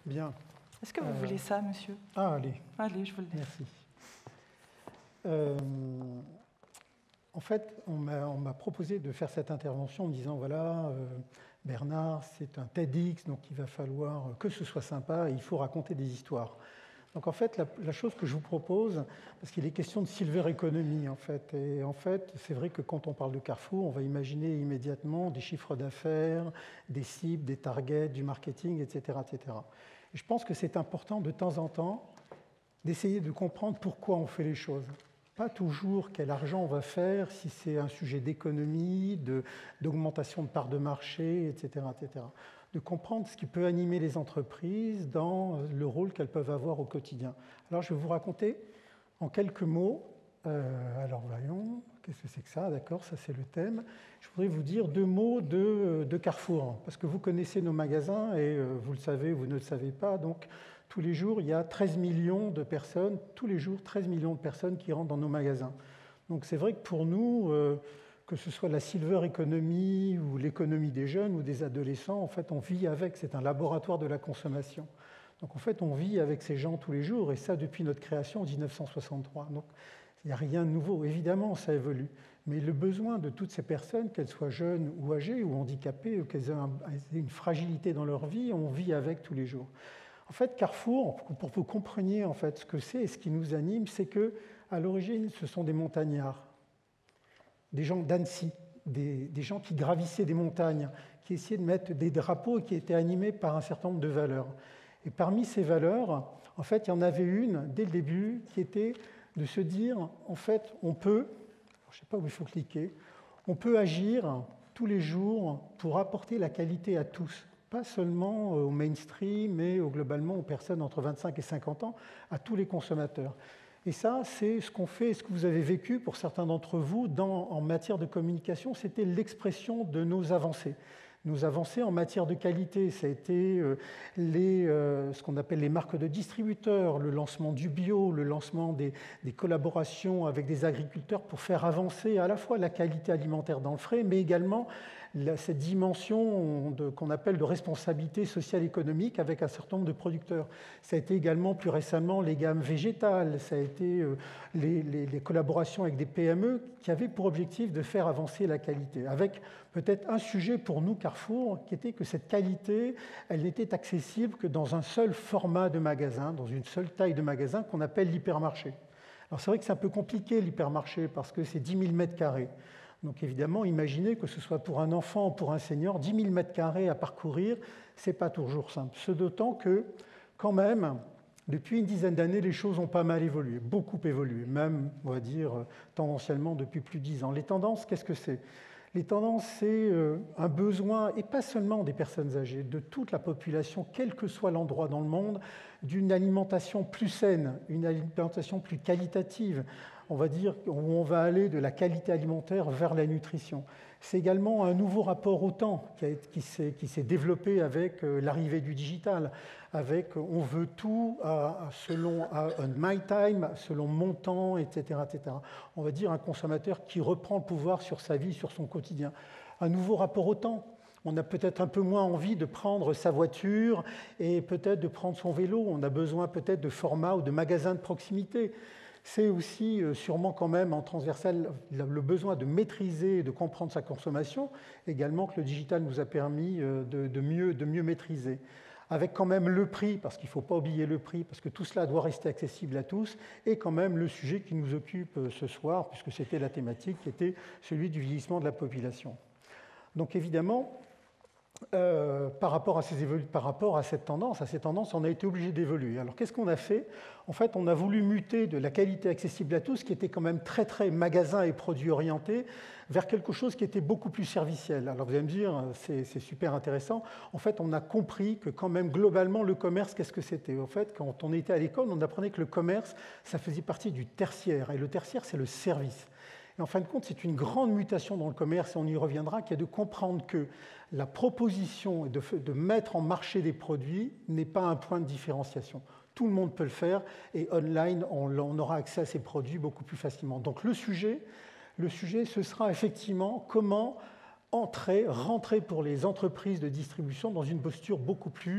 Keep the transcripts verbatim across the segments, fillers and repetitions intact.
Bien. Est-ce que vous Euh, voulez ça, monsieur? Ah, allez. Allez, je vous le dis. Merci. Euh, en fait, on m'a proposé de faire cette intervention en me disant, voilà, euh, Bernard, c'est un TEDx, donc il va falloir que ce soit sympa et il faut raconter des histoires. Donc en fait, la, la chose que je vous propose, parce qu'il est question de silver economy en fait, et en fait, c'est vrai que quand on parle de Carrefour, on va imaginer immédiatement des chiffres d'affaires, des cibles, des targets, du marketing, et cetera, et cetera. Et je pense que c'est important de temps en temps d'essayer de comprendre pourquoi on fait les choses. Pas toujours quel argent on va faire, si c'est un sujet d'économie, d'augmentation de, de part de marché, et cetera, et cetera. De comprendre ce qui peut animer les entreprises dans le rôle qu'elles peuvent avoir au quotidien. Alors, je vais vous raconter en quelques mots. Euh, alors, voyons, qu'est-ce que c'est que ça? D'accord, ça c'est le thème. Je voudrais vous dire deux mots de, de Carrefour, parce que vous connaissez nos magasins et euh, vous le savez, vous ne le savez pas. Donc, tous les jours, il y a treize millions de personnes, tous les jours, treize millions de personnes qui rentrent dans nos magasins. Donc, c'est vrai que pour nous, euh, que ce soit la silver economy ou l'économie des jeunes ou des adolescents, en fait, on vit avec, c'est un laboratoire de la consommation. Donc en fait, on vit avec ces gens tous les jours, et ça depuis notre création en mille neuf cent soixante-trois. Donc il n'y a rien de nouveau. Évidemment, ça évolue. Mais le besoin de toutes ces personnes, qu'elles soient jeunes ou âgées ou handicapées, ou qu'elles aient une fragilité dans leur vie, on vit avec tous les jours. En fait, Carrefour, pour que vous compreniez en fait ce que c'est et ce qui nous anime, c'est qu'à l'origine, ce sont des montagnards. Des gens d'Annecy, des, des gens qui gravissaient des montagnes, qui essayaient de mettre des drapeaux et qui étaient animés par un certain nombre de valeurs. Et parmi ces valeurs, en fait, il y en avait une, dès le début, qui était de se dire, en fait, on peut, je ne sais pas où il faut cliquer, on peut agir tous les jours pour apporter la qualité à tous, pas seulement au mainstream, mais globalement aux personnes entre vingt-cinq et cinquante ans, à tous les consommateurs. Et ça, c'est ce qu'on fait, ce que vous avez vécu pour certains d'entre vous dans, en matière de communication, c'était l'expression de nos avancées. Nos avancées en matière de qualité, ça a été euh, les, euh, ce qu'on appelle les marques de distributeurs, le lancement du bio, le lancement des, des collaborations avec des agriculteurs pour faire avancer à la fois la qualité alimentaire dans le frais, mais également la, cette dimension qu'on appelle de responsabilité sociale économique avec un certain nombre de producteurs. Ça a été également plus récemment les gammes végétales, ça a été euh, les, les, les collaborations avec des P M E qui avaient pour objectif de faire avancer la qualité, avec peut-être un sujet pour nous, Carrefour, qui était que cette qualité, elle n'était accessible que dans un seul format de magasin, dans une seule taille de magasin qu'on appelle l'hypermarché. Alors c'est vrai que c'est un peu compliqué l'hypermarché parce que c'est dix mille mètres carrés. Donc évidemment, imaginez que ce soit pour un enfant ou pour un senior, dix mille mètres carrés à parcourir, ce n'est pas toujours simple. Ce d'autant que, quand même, depuis une dizaine d'années, les choses ont pas mal évolué, beaucoup évolué, même, on va dire, tendanciellement depuis plus de dix ans. Les tendances, qu'est-ce que c'est ? Les tendances, c'est un besoin, et pas seulement des personnes âgées, de toute la population, quel que soit l'endroit dans le monde, d'une alimentation plus saine, une alimentation plus qualitative. On va dire où on va aller de la qualité alimentaire vers la nutrition. C'est également un nouveau rapport au temps qui s'est développé avec l'arrivée du digital, avec on veut tout à, selon à, my time, selon mon temps, et cetera, et cetera. On va dire un consommateur qui reprend le pouvoir sur sa vie, sur son quotidien. Un nouveau rapport au temps. On a peut-être un peu moins envie de prendre sa voiture et peut-être de prendre son vélo. On a besoin peut-être de formats ou de magasins de proximité. C'est aussi sûrement quand même en transversal le besoin de maîtriser et de comprendre sa consommation, également que le digital nous a permis de, de, mieux, de mieux maîtriser. Avec quand même le prix, parce qu'il ne faut pas oublier le prix, parce que tout cela doit rester accessible à tous, et quand même le sujet qui nous occupe ce soir, puisque c'était la thématique, qui était celui du vieillissement de la population. Donc évidemment, Euh, par, rapport à ces par rapport à cette tendance, à ces tendances, on a été obligé d'évoluer. Alors qu'est-ce qu'on a fait? En fait, on a voulu muter de la qualité accessible à tous, qui était quand même très très magasin et produit orienté, vers quelque chose qui était beaucoup plus serviciel. Alors vous allez me dire, c'est super intéressant. En fait, on a compris que quand même globalement le commerce, qu'est-ce que c'était? En fait, quand on était à l'école, on apprenait que le commerce, ça faisait partie du tertiaire, et le tertiaire, c'est le service. Et en fin de compte, c'est une grande mutation dans le commerce, et on y reviendra, qui est de comprendre que la proposition de, de mettre en marché des produits n'est pas un point de différenciation. Tout le monde peut le faire, et online, on, on aura accès à ces produits beaucoup plus facilement. Donc le sujet, le sujet, ce sera effectivement comment entrer, rentrer pour les entreprises de distribution dans une posture beaucoup plus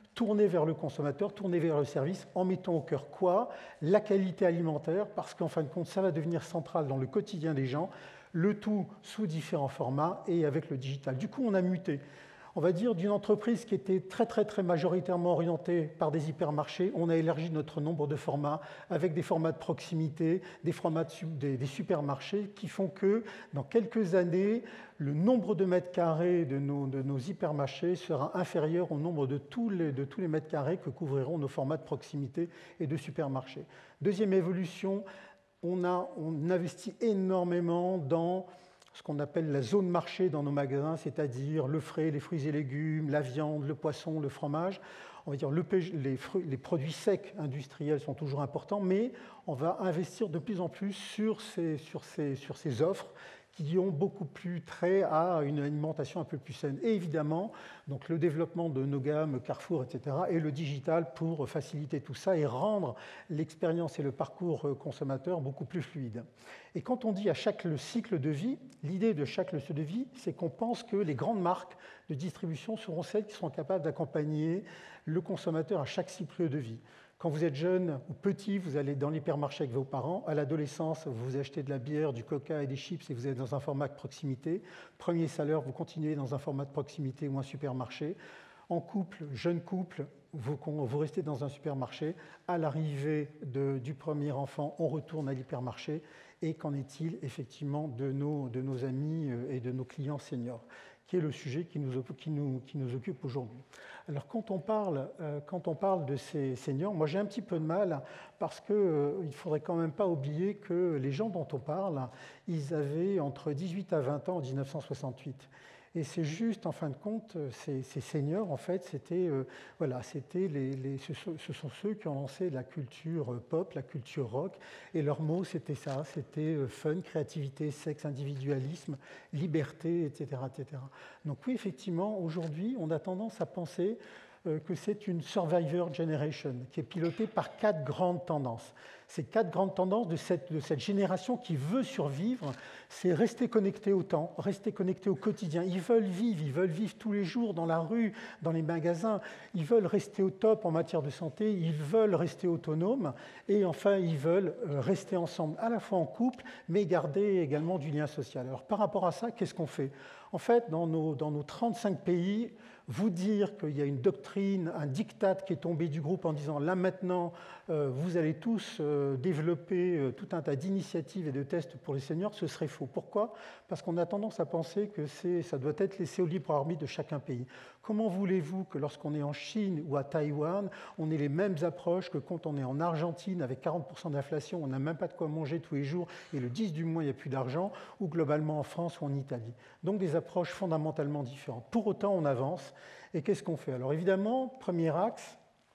tourner vers le consommateur, tourner vers le service, en mettant au cœur quoi? La qualité alimentaire, parce qu'en fin de compte, ça va devenir central dans le quotidien des gens, le tout sous différents formats et avec le digital. Du coup, on a muté. On va dire d'une entreprise qui était très, très, très majoritairement orientée par des hypermarchés, on a élargi notre nombre de formats avec des formats de proximité, des formats de, des, des supermarchés qui font que dans quelques années, le nombre de mètres carrés de nos, de nos hypermarchés sera inférieur au nombre de tous, les, de tous les mètres carrés que couvriront nos formats de proximité et de supermarchés. Deuxième évolution, on, a, on investit énormément dans ce qu'on appelle la zone marché dans nos magasins, c'est-à-dire le frais, les fruits et légumes, la viande, le poisson, le fromage. On va dire le, les, fruits, les produits secs industriels sont toujours importants, mais on va investir de plus en plus sur ces, sur ces, sur ces offres qui ont beaucoup plus trait à une alimentation un peu plus saine. Et évidemment, donc le développement de nos gammes Carrefour, et cetera, et le digital pour faciliter tout ça et rendre l'expérience et le parcours consommateur beaucoup plus fluide. Et quand on dit à chaque le cycle de vie, l'idée de chaque cycle de vie, c'est qu'on pense que les grandes marques de distribution seront celles qui seront capables d'accompagner le consommateur à chaque cycle de vie. Quand vous êtes jeune ou petit, vous allez dans l'hypermarché avec vos parents. À l'adolescence, vous achetez de la bière, du coca et des chips et vous êtes dans un format de proximité. Premier salaire, vous continuez dans un format de proximité ou un supermarché. En couple, jeune couple, vous, vous restez dans un supermarché. À l'arrivée du premier enfant, on retourne à l'hypermarché. Et qu'en est-il effectivement de nos, de nos amis et de nos clients seniors, qui est le sujet qui nous, qui nous, qui nous occupe aujourd'hui. Alors quand on, parle, euh, quand on parle de ces seniors, moi j'ai un petit peu de mal parce qu'il euh, ne faudrait quand même pas oublier que les gens dont on parle, ils avaient entre dix-huit à vingt ans en mille neuf cent soixante-huit. Et c'est juste, en fin de compte, ces, ces seniors, en fait, c'était, euh, voilà, c'était les, les, ce, ce sont ceux qui ont lancé la culture pop, la culture rock, et leur mot, c'était ça, c'était fun, créativité, sexe, individualisme, liberté, et cetera, et cetera. Donc oui, effectivement, aujourd'hui, on a tendance à penser euh, que c'est une survivor generation qui est pilotée par quatre grandes tendances. Ces quatre grandes tendances de cette, de cette génération qui veut survivre, c'est rester connecté au temps, rester connecté au quotidien. Ils veulent vivre, ils veulent vivre tous les jours dans la rue, dans les magasins. Ils veulent rester au top en matière de santé, ils veulent rester autonomes et enfin, ils veulent rester ensemble, à la fois en couple, mais garder également du lien social. Alors par rapport à ça, qu'est-ce qu'on fait? En fait, dans nos, dans nos trente-cinq pays, vous dire qu'il y a une doctrine, un diktat qui est tombé du groupe en disant là maintenant, euh, vous allez tous euh, développer euh, tout un tas d'initiatives et de tests pour les seniors, ce serait faux. Pourquoi? Parce qu'on a tendance à penser que ça doit être laissé au libre arbitre de chacun pays. Comment voulez-vous que lorsqu'on est en Chine ou à Taïwan, on ait les mêmes approches que quand on est en Argentine avec quarante pour cent d'inflation, on n'a même pas de quoi manger tous les jours et le dix du mois, il n'y a plus d'argent, ou globalement en France ou en Italie. Donc des approches fondamentalement différentes. Pour autant, on avance. Et qu'est-ce qu'on fait? Alors évidemment, premier axe,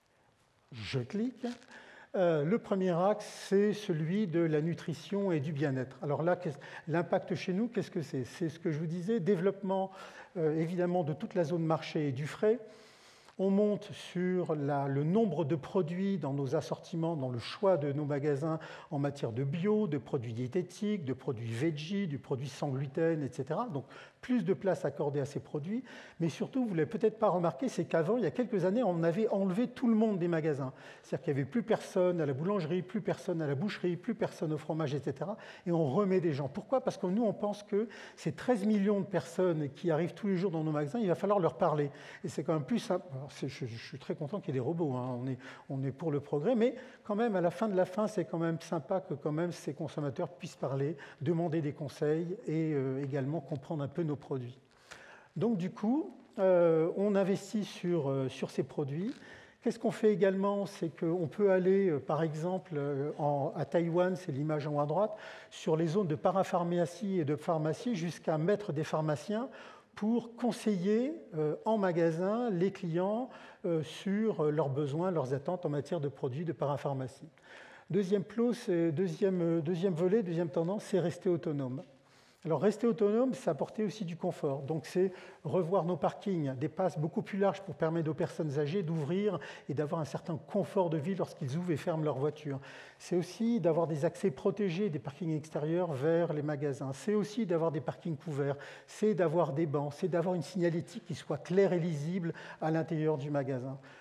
je clique. Euh, le premier axe, c'est celui de la nutrition et du bien-être. Alors là, l'impact chez nous, qu'est-ce que c'est? C'est ce que je vous disais, développement euh, évidemment de toute la zone marché et du frais. On monte sur la, le nombre de produits dans nos assortiments, dans le choix de nos magasins en matière de bio, de produits diététiques, de produits veggie, du produit sans gluten, et cetera. Donc plus de place accordée à ces produits. Mais surtout, vous ne l'avez peut-être pas remarqué, c'est qu'avant, il y a quelques années, on avait enlevé tout le monde des magasins. C'est-à-dire qu'il n'y avait plus personne à la boulangerie, plus personne à la boucherie, plus personne au fromage, et cetera. Et on remet des gens. Pourquoi? Parce que nous, on pense que ces treize millions de personnes qui arrivent tous les jours dans nos magasins, il va falloir leur parler. Et c'est quand même plus simple. Alors, je, je suis très content qu'il y ait des robots, hein. on, est, on est pour le progrès, mais quand même, à la fin de la fin, c'est quand même sympa que quand même ces consommateurs puissent parler, demander des conseils et euh, également comprendre un peu nos produits. Donc du coup, euh, on investit sur, euh, sur ces produits. Qu'est-ce qu'on fait également? C'est qu'on peut aller, euh, par exemple, euh, en, à Taïwan, c'est l'image en haut à droite, sur les zones de parapharmacie et de pharmacie jusqu'à mettre des pharmaciens pour conseiller euh, en magasin les clients euh, sur leurs besoins, leurs attentes en matière de produits de parapharmacie. Deuxième, plot, deuxième, deuxième volet, deuxième tendance, c'est rester autonome. Alors rester autonome, c'est apporter aussi du confort. Donc c'est revoir nos parkings, des passes beaucoup plus larges pour permettre aux personnes âgées d'ouvrir et d'avoir un certain confort de vie lorsqu'ils ouvrent et ferment leur voiture. C'est aussi d'avoir des accès protégés des parkings extérieurs vers les magasins. C'est aussi d'avoir des parkings couverts. C'est d'avoir des bancs. C'est d'avoir une signalétique qui soit claire et lisible à l'intérieur du magasin.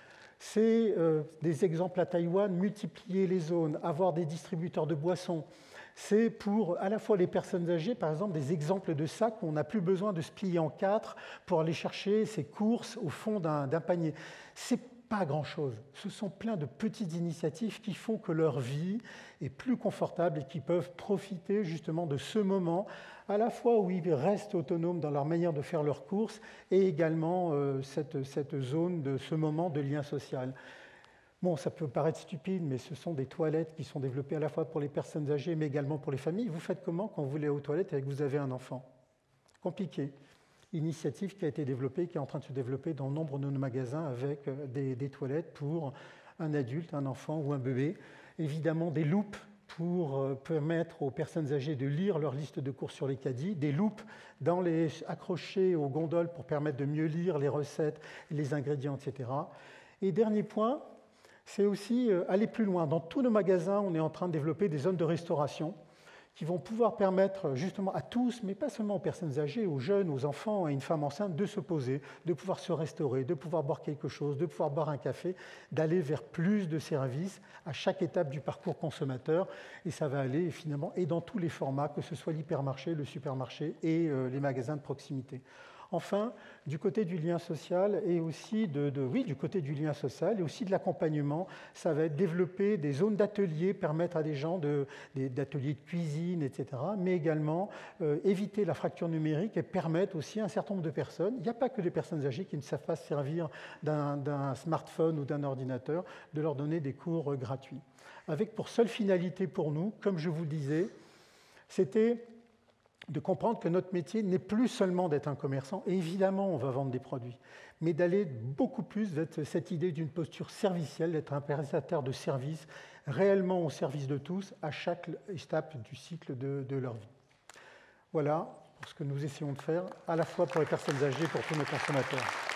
C'est euh, des exemples à Taïwan, multiplier les zones, avoir des distributeurs de boissons. C'est pour à la fois les personnes âgées, par exemple, des exemples de sacs où on n'a plus besoin de se plier en quatre pour aller chercher ses courses au fond d'un d'un panier. C'est pas grand-chose. Ce sont plein de petites initiatives qui font que leur vie est plus confortable et qui peuvent profiter justement de ce moment, à la fois où ils restent autonomes dans leur manière de faire leurs courses et également euh, cette, cette zone de ce moment de lien social. Bon, ça peut paraître stupide, mais ce sont des toilettes qui sont développées à la fois pour les personnes âgées, mais également pour les familles. Vous faites comment quand vous voulez aux toilettes et que vous avez un enfant? Compliqué. Initiative qui a été développée, qui est en train de se développer dans nombre de nos magasins avec des, des toilettes pour un adulte, un enfant ou un bébé. Évidemment, des loupes pour permettre aux personnes âgées de lire leur liste de courses sur les caddies, des loupes dans les, accrochées aux gondoles pour permettre de mieux lire les recettes, les ingrédients, et cetera. Et dernier point, c'est aussi aller plus loin. Dans tous nos magasins, on est en train de développer des zones de restauration qui vont pouvoir permettre justement à tous, mais pas seulement aux personnes âgées, aux jeunes, aux enfants, à une femme enceinte, de se poser, de pouvoir se restaurer, de pouvoir boire quelque chose, de pouvoir boire un café, d'aller vers plus de services à chaque étape du parcours consommateur. Et ça va aller finalement et dans tous les formats, que ce soit l'hypermarché, le supermarché et euh, les magasins de proximité. Enfin, du côté du lien social et aussi de, de, oui, du côté du lien social et aussi de l'accompagnement, ça va être développer des zones d'ateliers, permettre à des gens de, d'ateliers de cuisine, et cetera, mais également euh, éviter la fracture numérique et permettre aussi à un certain nombre de personnes, il n'y a pas que des personnes âgées qui ne savent pas se servir d'un, d'un smartphone ou d'un ordinateur, de leur donner des cours euh, gratuits. Avec pour seule finalité pour nous, comme je vous le disais, c'était de comprendre que notre métier n'est plus seulement d'être un commerçant, et évidemment on va vendre des produits, mais d'aller beaucoup plus vers cette idée d'une posture servicielle, d'être un prestataire de service réellement au service de tous à chaque étape du cycle de, de leur vie. Voilà pour ce que nous essayons de faire, à la fois pour les personnes âgées et pour tous nos consommateurs.